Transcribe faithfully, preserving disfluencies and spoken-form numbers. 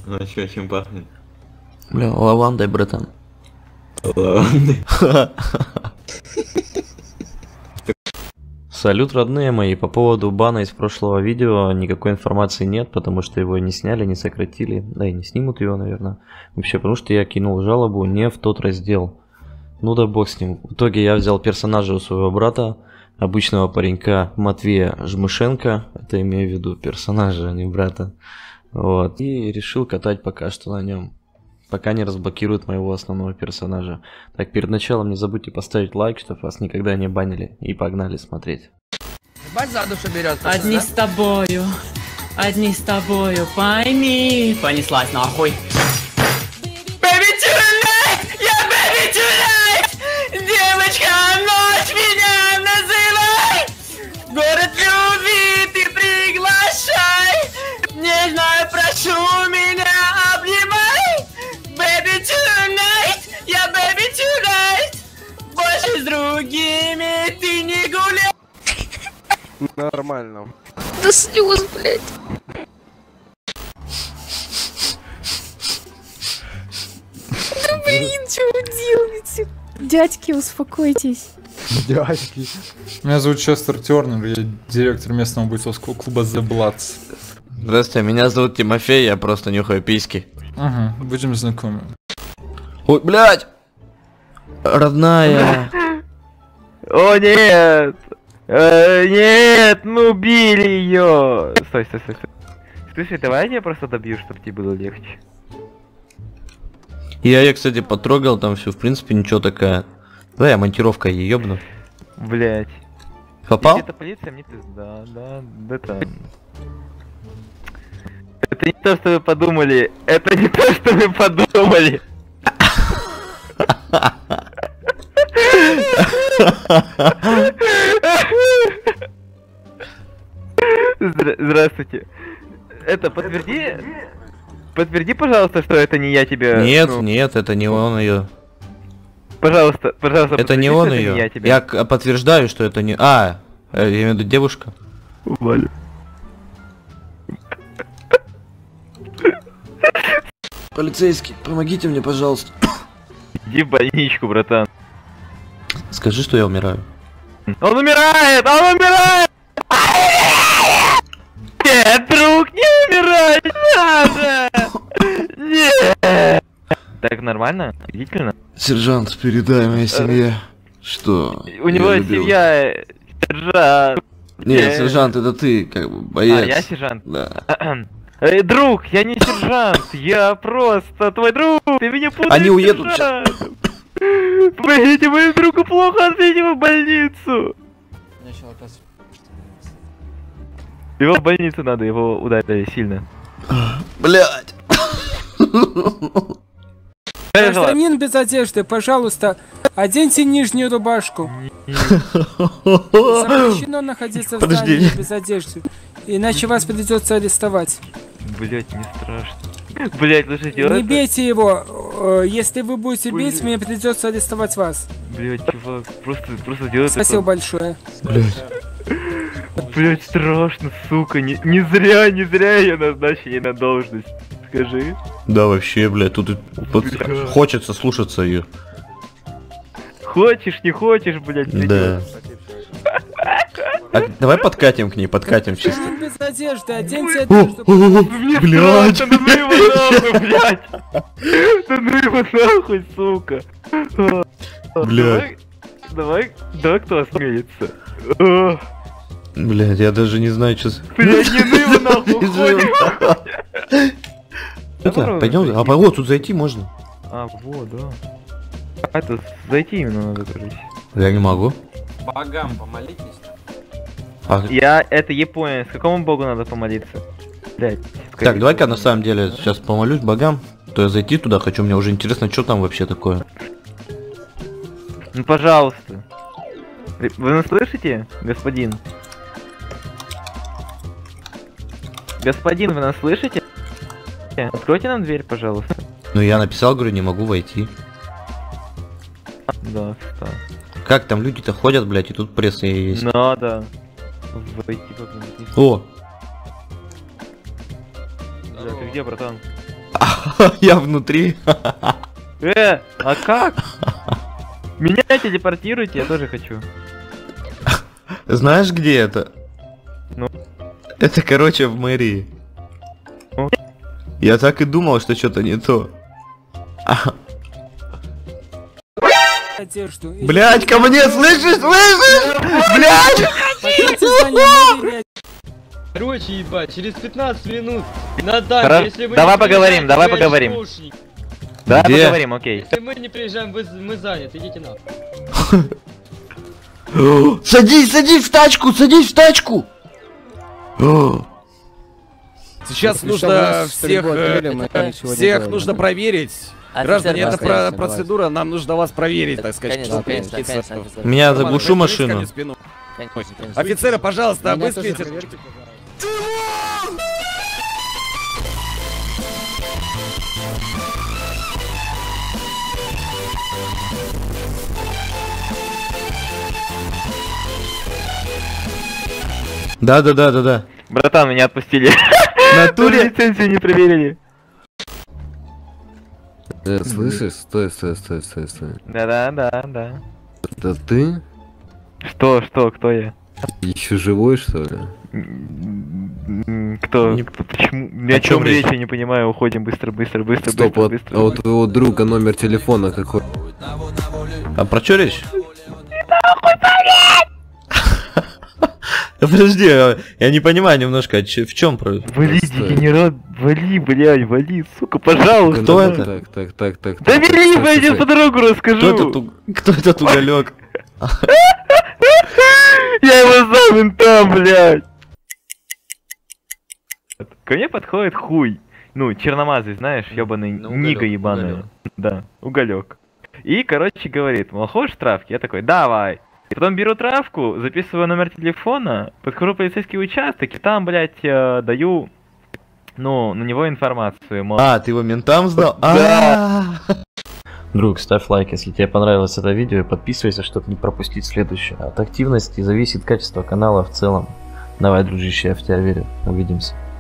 Ну а чё, чем пахнет? Бля, лавандой, братан. Лавандой? Салют, родные мои. По поводу бана из прошлого видео никакой информации нет, потому что его не сняли, не сократили. Да и не снимут его, наверное. Вообще, потому что я кинул жалобу не в тот раздел. Ну да бог с ним. В итоге я взял персонажа у своего брата, обычного паренька Матвея Жмышенко. Это имею в виду персонажа, а не брата. Вот. И решил катать пока что на нем. Пока не разблокируют моего основного персонажа. Так, перед началом не забудьте поставить лайк, чтобы вас никогда не банили. И погнали смотреть. Бать за душу берет. Одни с тобою, одни с тобою, пойми. Понеслась нахуй. Baby tonight, я baby tonight. Девочка, ночь меня называй. Город любви ты приглашай. Нежно прошу меня обнимай. Baby tonight, я baby tonight. Больше с другими ты не гуляй. Нормально. До слез, блядь. Да блин, что вы делаете? Дядьки, успокойтесь. Дядьки. Меня зовут Честер Тернер, я директор местного бойцовского клуба The Bloods. Здравствуйте, меня зовут Тимофей, я просто нюхаю письки. Ага, будем знакомы. Ой, блядь! Родная! О нет! Э, нет, мы убили ее! Стой, стой, стой, стой. Слушай, давай я просто добью, чтобы тебе было легче. Я ее, кстати, потрогал, там все, в принципе, ничего такая. Давай я монтировка ей ёбну. Блять. Попал? Это полиция, мне пизда, да, да, это... Это не то, что вы подумали, это не то, что вы подумали. Здравствуйте. Это, подтверди... Подтверди, пожалуйста, что это не я тебя... Нет, ну... нет, это не он ее. Пожалуйста, пожалуйста, это не он ее. Я, я подтверждаю, что это не... А, я имею в виду девушка. Валя. Полицейский, помогите мне, пожалуйста. Иди в больничку, братан. Скажи, что я умираю. Он умирает! Он умирает! Нет, друг, не умирай! Надо! Нет! Так нормально? Убедительно? Сержант, передай моей семье, что... У него семья... Сержант. Нет, сержант, это ты, как бы, боец. А, я сержант? Да. Эй, друг, я не сержант, я просто твой друг, ты меня путаешь. Они уедут сейчас. Помогите, моему другу плохо, отведите его в больницу. Его в больницу надо, его ударили сильно. Блять. Гражданин без одежды, пожалуйста, оденьте нижнюю рубашку. Запрещено находиться в здании без одежды, иначе вас придется арестовать. Блять, не страшно. Блять, лучше делать. Не бейте его. Если вы будете бить, мне придется арестовать вас. Блять, чувак, просто, просто делать. Спасибо это... большое. Блять. Блять, страшно, сука. Не, не зря, не зря ее назначили на должность. Скажи. Да, вообще, блядь, тут под... хочется слушаться ее. Хочешь, не хочешь, блядь. Да. А, давай подкатим к ней, подкатим чисто. Без одежды, оденьте одежду. Блядь. Да ну его нахуй, блядь. Да ну его нахуй, сука. Блядь. Давай, давай, кто осмелится. Блядь, я даже не знаю, что... Блядь, не ну его нахуй. Это, пойдем, а вот тут зайти можно. А, вот, да. А это, зайти именно надо, кажется. Я не могу. Богам помолитесь. А... Я это японец, какому богу надо помолиться? Блять. Так, давай-ка на самом деле сейчас помолюсь богам, то я зайти туда хочу, мне уже интересно, что там вообще такое. Ну пожалуйста. Вы нас слышите, господин? Господин, вы нас слышите? Откройте нам дверь, пожалуйста. Ну я написал, говорю, не могу войти. Да, да. Как там люди-то ходят, блядь, и тут пресса есть. Надо войти как-нибудь. О! Бля, ты где, братан? Я внутри. Э, а как? Меня телепортируйте, я тоже хочу. Знаешь, где это? Ну? Это, короче, в мэрии. Ну? Я так и думал, что что-то не то. Одежду. И- Блять, ко мне, слышишь, слышишь? Блять! Покиньте здание мэрии, Короче, ебать, через пятнадцать минут на Хорошо, даче, если мы давай не поговорим, приезжаем, давай вы поговорим. АИСшники. Да, Где? поговорим, окей. Если мы не приезжаем, вы, мы заняты, идите нахуй. Садись, садись в тачку, садись в тачку! Сейчас нужно всех, э, всех нужно проверить. Граждане, это про процедура, нам нужно вас проверить, так сказать. Конечно, конечно, конечно, офицер. Меня заглушу Повернитесь ко машину. мне спину. Конечно, конечно. Офицеры, пожалуйста, Меня тоже обыскивайте. проверьте, Да, да, да, да, да. Братан, меня отпустили. В натуре? Лицензию не проверили. Э, слышишь? Стой, стой, стой, стой, стой. Да-да, да, да. Это ты? Что, что, кто я? Еще живой, что ли? М, Кто? Не- Кто? Почему? Ни о О чем чем речь? речь, я не понимаю. Уходим быстро, быстро, быстро, Стоп, быстро, а, быстро. а у твоего друга номер телефона какой? А про что речь? Подожди, а, я не понимаю немножко, а че- в чем про... Вали, Стой. дегенерат, вали, блядь, вали, сука, пожалуйста. Кто да. это? Так, так, так, так. Да так, вели, стой, блядь, я стой, по дорогу расскажу. Кто этот, у- кто этот уголек? Я его сам там, блядь. Ко мне подходит хуй. Ну, черномазый, знаешь, ёбаный Ну, Нига уголек, ебаная. уголек. Да, уголек. И, короче, говорит, мол, хочешь травки? Я такой, давай. И потом беру травку, записываю номер телефона, подхожу в полицейский участок, и там, блядь, э, даю, ну, на него информацию, мол... А, ты его ментам сдал? А. Друг, ставь лайк, если тебе понравилось это видео, и подписывайся, чтобы не пропустить следующее. От активности зависит качество канала в целом. Давай, дружище, я в тебя верю. Увидимся.